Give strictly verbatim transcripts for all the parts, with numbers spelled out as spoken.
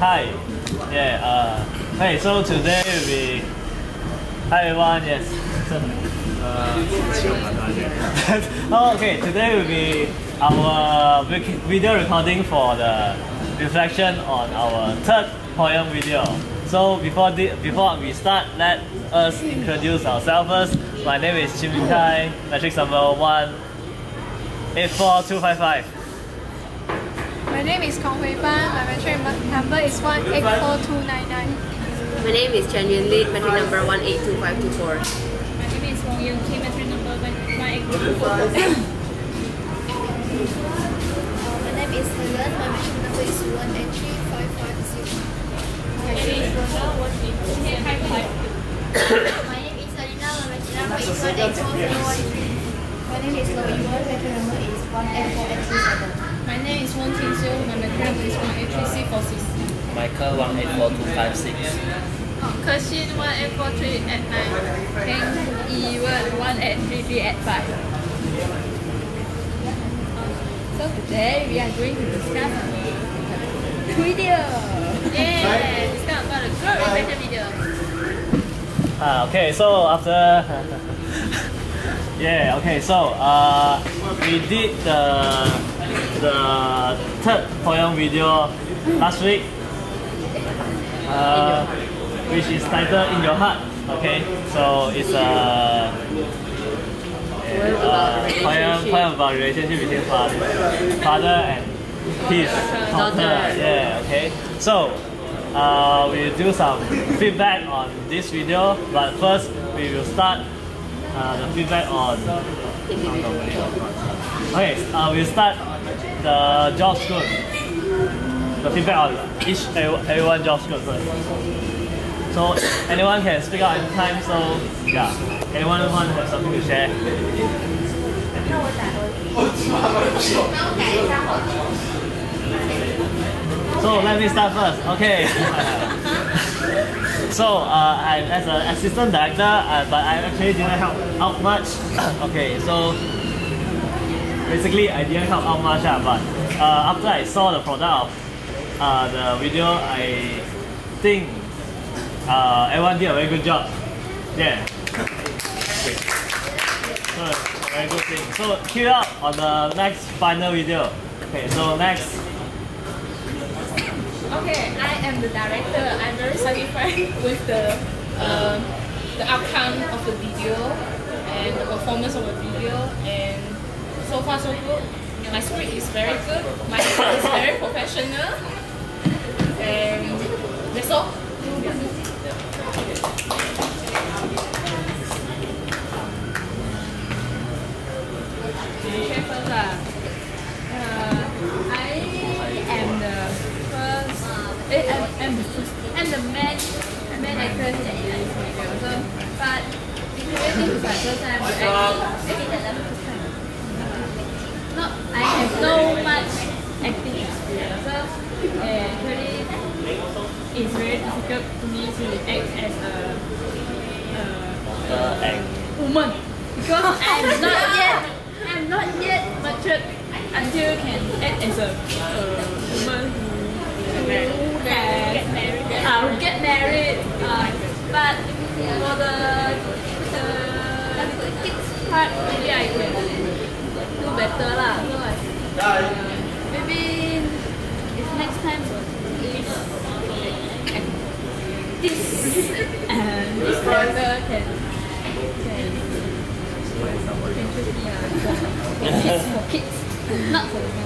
Hi. Yeah. Uh, hey. So today we. Hi everyone. Yes. uh, oh, okay. Today will be our video recording for the reflection on our third poem video. So before the, before we start, let us introduce ourselves first. My name is Chim Min Kai. Matrix number one eight four two five five. My name is Kong Hui Ban. My metric number is one eight four two nine nine. My name is Chen Yun Lee, metric number one eight two five two four. My name is Wong Yun Kim, metric number one eight two four. My name is Helen. My metric number is one eight three five five zero. My name is Rona, one eight two five five. My name is Alina. My metric number is one eight four zero one three. My name is Lo Yuan. My metric number is one eight four eight three seven. My name is Wong Tin Xiu. My metric number is one eight three six four six. Michael one eight four two five six. Kershin one eight four three eight nine. Heng Yiwen one eight three three eight five. So today we are going to discuss the video. Yeah, discuss about the group reflection video. Ah, okay. So after. Yeah, okay, so uh, we did the, the third poem video last week, uh, which is titled In Your Heart, okay? So it's a, a poem, poem about relationship between father, father and his daughter, yeah, okay? So uh, we'll do some feedback on this video, but first we will start Uh, the feedback on. Okay, uh, we'll start the job scope. The feedback on each everyone job scope first. So anyone can speak out anytime. So yeah, anyone want to have something to share? So let me start first. Okay. So, uh, I, as an assistant director, uh, but I actually didn't help out much. Okay, so basically I didn't help out much, uh, but uh, after I saw the product of uh, the video, I think uh, everyone did a very good job. Yeah. Okay. So, very good thing. So, queue up on the next final video. Okay, so next. Okay, I am the director. I'm very satisfied with the uh, the outcome of the video and the performance of the video, and so far so good. My script is very good. My script is very professional, and that's all. Okay, first, uh, I am the first. I'm, I'm, the, I'm the main, main actor in this video. So, but this is my first time to act. No, I have no much acting experience. So, actually, it's very difficult to me to act as a, a, a woman because I'm not yet, I'm not yet matured until can act as a, a woman. Who get married, uh, who get married uh, but for the, the kids part, maybe I can do better lah. So I, uh, maybe if next time this this uh, this director can can interest me uh, for kids, for kids, not for them.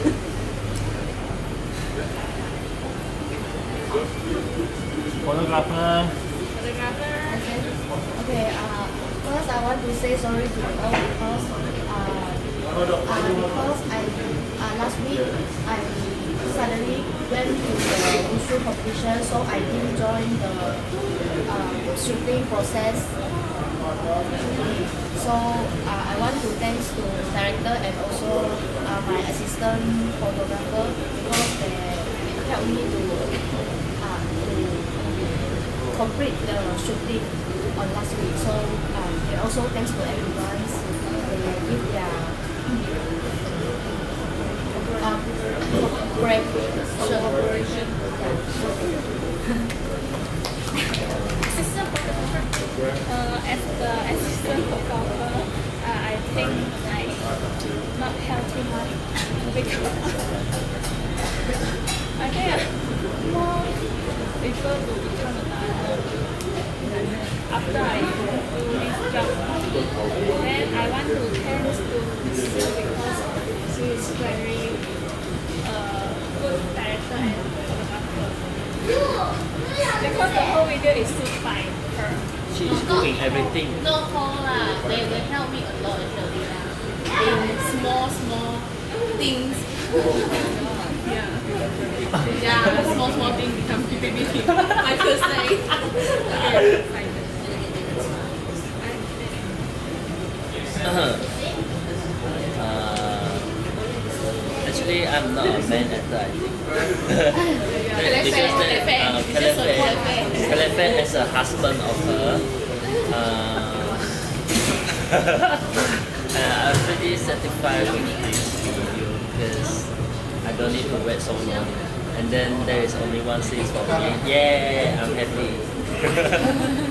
Photographer. Photographer. Okay, uh, first I want to say sorry to you all because uh, uh, because I uh, last week I suddenly went to the Wushu competition, so I didn't join the uh, shooting process. So uh, I want to thanks to the director and also uh, my assistant photographer because they helped me to uh, to complete the shooting on last week. So um, and also thanks to everyone they give their um, cooperation. Yeah. also to become a director. After I do this job, then I want to thanks to Miss Sue because she is very uh, good director and photographer. Because the whole video is shoot by her. She is doing everything. Not all lah. They will help me a lot actually lah. In small small things. Yeah. Yeah, small small things become big big big. I could say. Uh, actually, I'm not a main actor, I think. Because that, uh, Caliphate, Caliphate as a husband of her, uh, uh, I'm pretty satisfied with this video because I don't need to wait so long. And then there is only one scene for me. Yeah, I'm happy.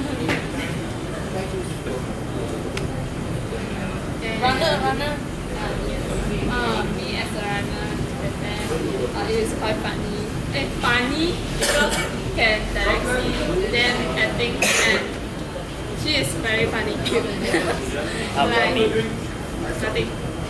Runner, runner. Uh, me as a runner, uh, it is quite funny. Eh, funny because can direct me, then acting, and she is very funny. How about me? Nothing.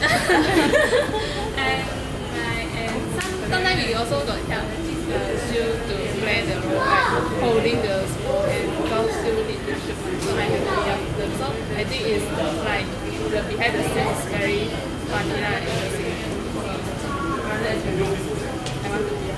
and, like, and some, sometimes we also got help uh, Sue to play the role, like holding the spoon and because Sue need to shoot behind the video. So I think it's like the behind the scenes is very funny lah, interesting. Rather than I want to be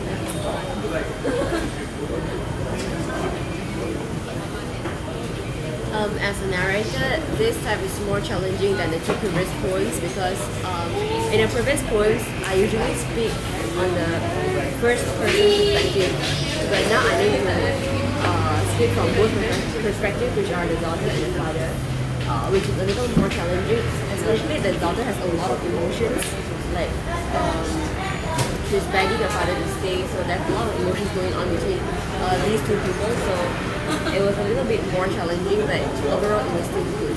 Um, as a narrator, this type is more challenging than the two previous poems because um, in the previous poems, I usually speak on the first person perspective, but now I need to uh, speak from both perspectives, which are the daughter and the father, uh, which is a little more challenging, especially the daughter has a lot of emotions, like um, she's begging the father to stay, so there's a lot of emotions going on between uh, these two people, so it was a little bit more challenging, but overall it was still good.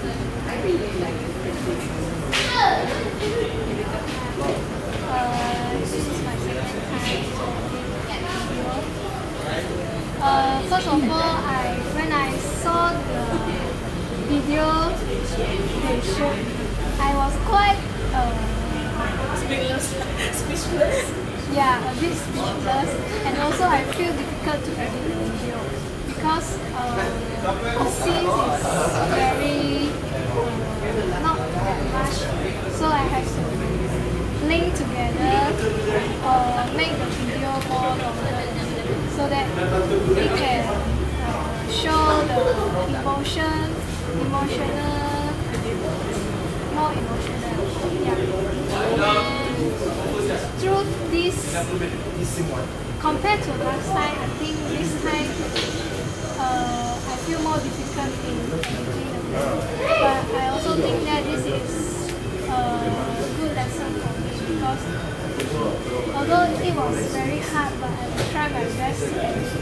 Uh, this is my second time video. Uh, first of all, I when I saw the video they showed, I was quite uh, Speechless. Speechless. yeah, a bit speechless, and also I feel difficult to edit the video because uh, the scene is very uh, not that much, so I have to link together or make the video more longer so that we can uh, show the emotion, emotional, more emotional. Yeah. And through this, compared to last time, I think this time uh, I feel more difficult in editing the video. But I also think that this is a good lesson for me because although it was very hard, but I will try my best to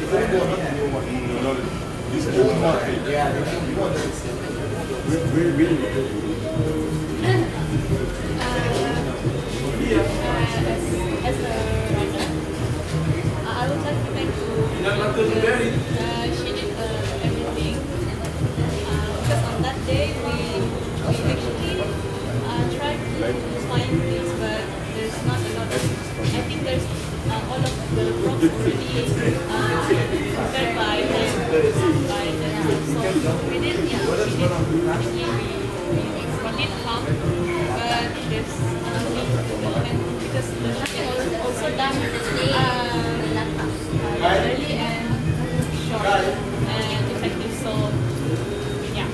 as a runner, uh, I would like to thank you because uh, she did uh, everything. Uh, because on that day we we actually uh, tried to find things, but there's not a lot of. I think there's uh, all of the props already uh, prepared by them, by them. So we did, yeah, we did. Actually, we we did come, but there's uh, need to go and because the shooting was also done uh, early and short and effective, so yeah.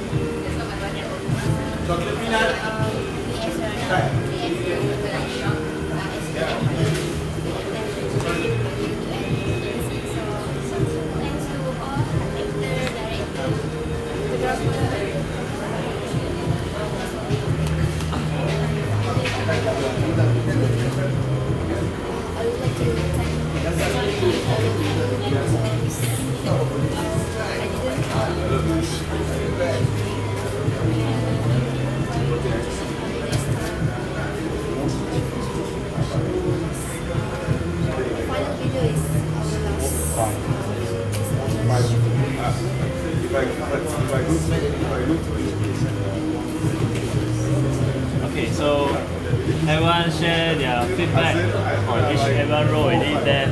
Final video is our last. Okay, so everyone share their feedback on each everyone role already then.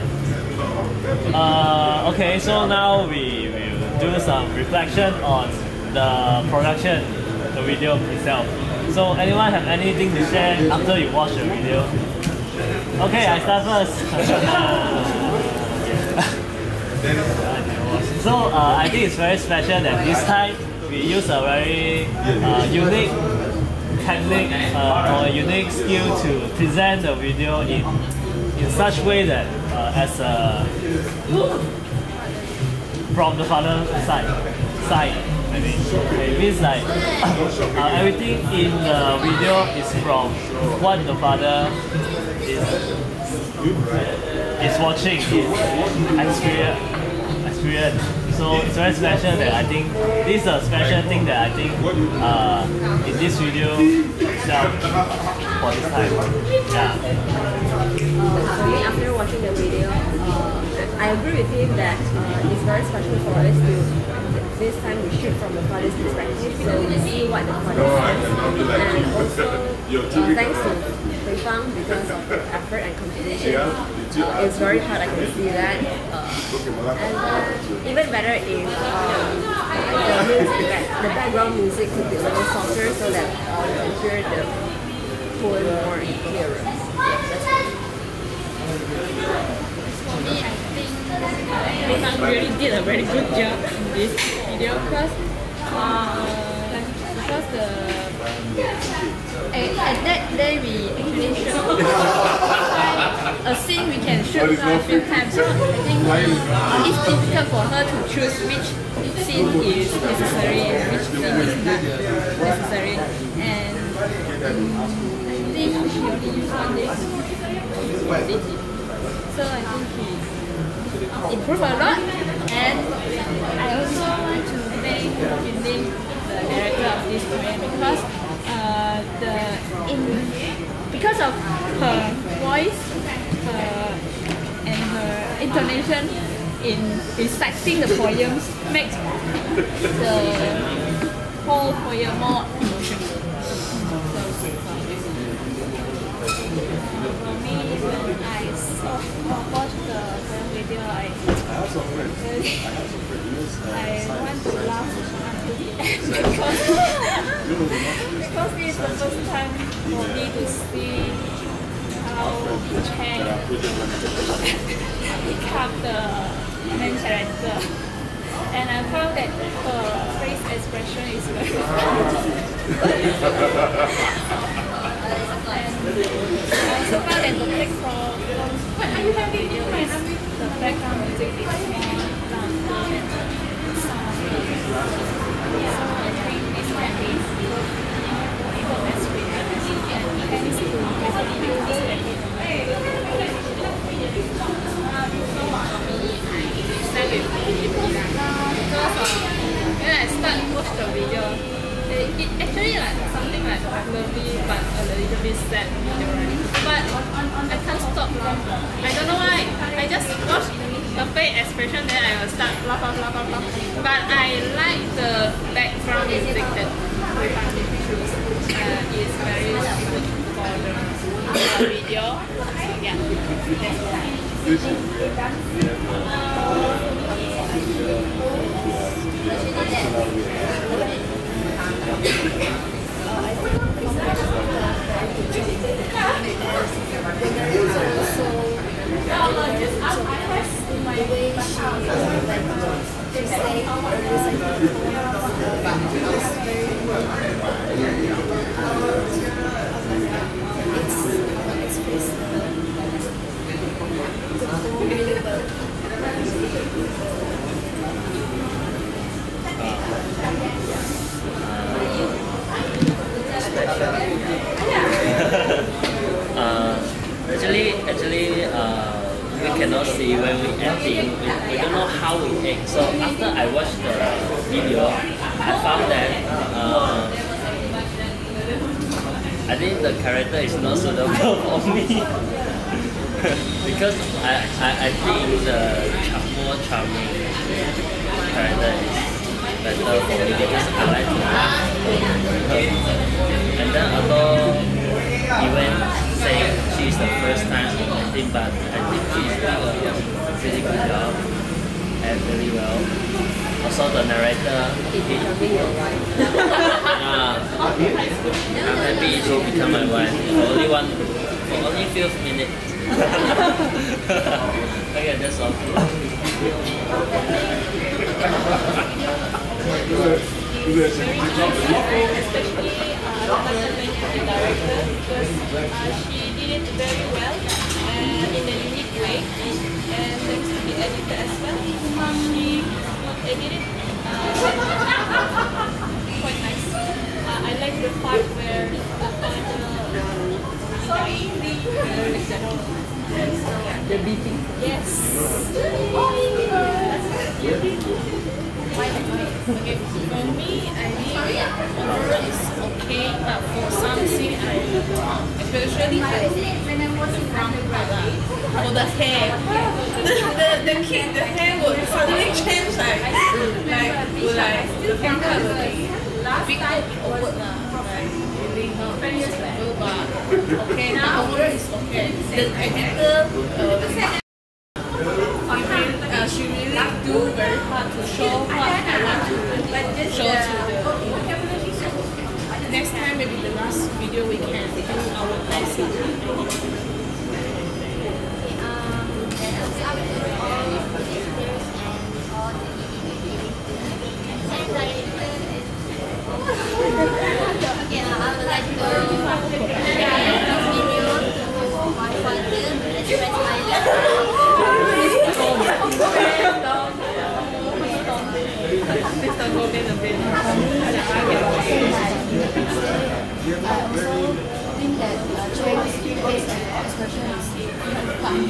Uh, okay, so now we will do some reflection on the production, the video itself. So anyone have anything to share after you watch the video? Okay, I start first. So uh, I think it's very special that this time we use a very uh, unique technique uh, or unique skill to present the video in in such way that uh, as a from the father side side. I mean, it means like uh, everything in the video is from what the father is is watching, is experience. experience. So it's very special that I think this is a special thing that I think uh, in this video itself for this time. Yeah. Uh, for me, after watching the video, uh, I agree with him that uh, it's very special for us to. This time we shoot from the father's perspective, so we see what the father says. And also, uh, thanks to Hui Fang, because of the effort and contribution, uh, it's very hard, I can see that. Uh, and uh, even better if um, the, music, the background music could be a little softer so that uh, you can hear the poem more clearer. That's For me, I think Hui Fang really did a very good job in this video because uh, because the at, at that day we actually shoot a scene we can shoot a few times. So I think uh, it's difficult for her to choose which scene is necessary and which scene is not necessary. And um, I think she only used one day to edit it. So I think he improved a lot, and I also want to thank Yunling, the director of this program, because uh, the in because of her voice uh, and her intonation in reciting the poems makes the whole poem more emotional. For me, when I saw watched the video, I I want to laugh until the end because because it's the first time for me to see how Chang become the main character, and I found that her face expression is very and I also found that the text for the video is the background music is more louder and soft. So I think this can be the best way and thanks to basically use this technique. So for me, I decided with because uh, when I start watch the video, it, it actually like something like lovely but a little bit sad video, right? But I can't stop laughing. I don't know why. I just watch the face expression, then I will start laugh, laugh, laugh, laugh, laugh. But I like the background music that we found in choose. Uh, it's very good for the video. So yeah, that's uh, actually, actually, uh, we cannot see when we acting. We, we don't know how we act. So after I watched the video, I found that uh, I think the character is not suitable for me because I, I, I think the char more charming character is better for me because I like to laugh. And then although even saying she's the first time acting, but I think she's doing a pretty good job and really well. Also the narrator, he, uh, I'm happy to become my wife. For only one, for only few minutes. Okay, that's all. Especially uh, the director, because uh, she did it very well and in a unique way, and thanks to the editor as well. She edited it uh, quite nice. Uh, I like the part where the father sorry the beating. Yes. Okay, for me, I think overall is okay, but for some scene, I especially the front part, for the hair, the, the, the kid, the hair would suddenly change, like, like, would like, the front part would be big awkward, like, really not acceptable, but okay, now overall is okay. The editor, uh, Uh, she really do very hard to show what I want to show to the next time, maybe the last video we can do our best. Yeah, I would like to share this video to my father and express my love. I also think that uh, Chinese face and expression is fun.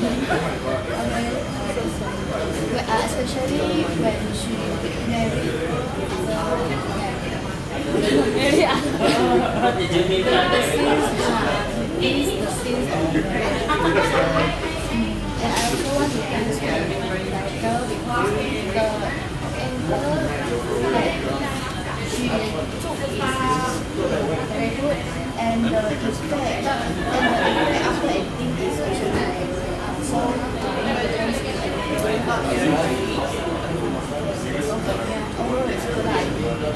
Uh, especially when she married What did you mean by the that? scenes, uh, is the scenes of marriage. And I also want to thank the director because the anchor that she took is very good, and the effect and the effect after editing is also very good. So thanks to yeah, overall it's good. I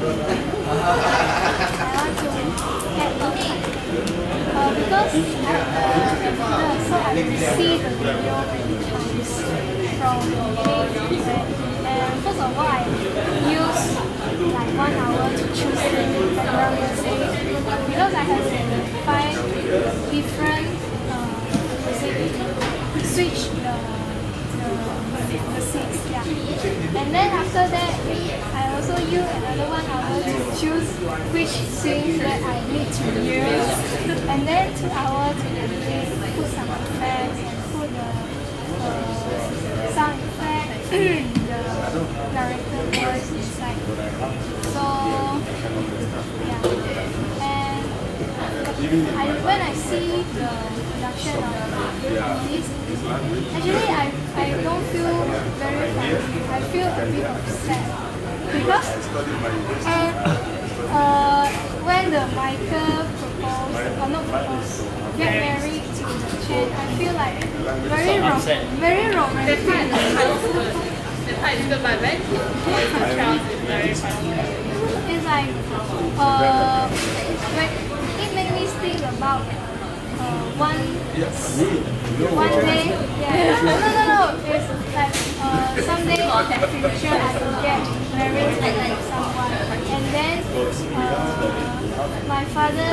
want to get uh, because uh, so I will see the video many times from beginning to end. And first of all, I use like one hour to choose the background music because I have five different uh, music switch the the, the scenes, yeah. And then after that, I also use another one hour to choose which scenes that I need to use, and then two hours to edit, put some effects and put the uh, sound effect, the director voice inside. So yeah, and I, when I see the production of this, actually I, I don't feel very fun. I feel a bit upset because and uh, when the Michael proposed, or not proposed, get married to the Chen, I feel like very rom very romantic. The part is good, but when Charles is very funny. It's like uh, when it made me think about uh, one one day. Yeah, no, no, no. It's like uh, someday in the future I will get married to someone, and then uh, my father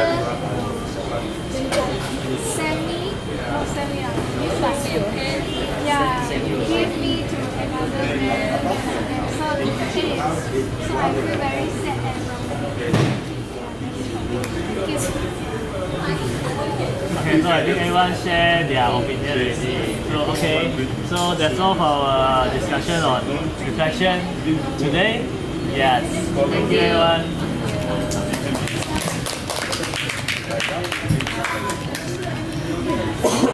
send me, no send me, uh, it's like yeah, give me to another man, and so it is. So I feel very sad and romantic. Okay, so I think everyone share their opinion already. So okay, so that's all for our discussion on reflection today. Yes, thank you everyone.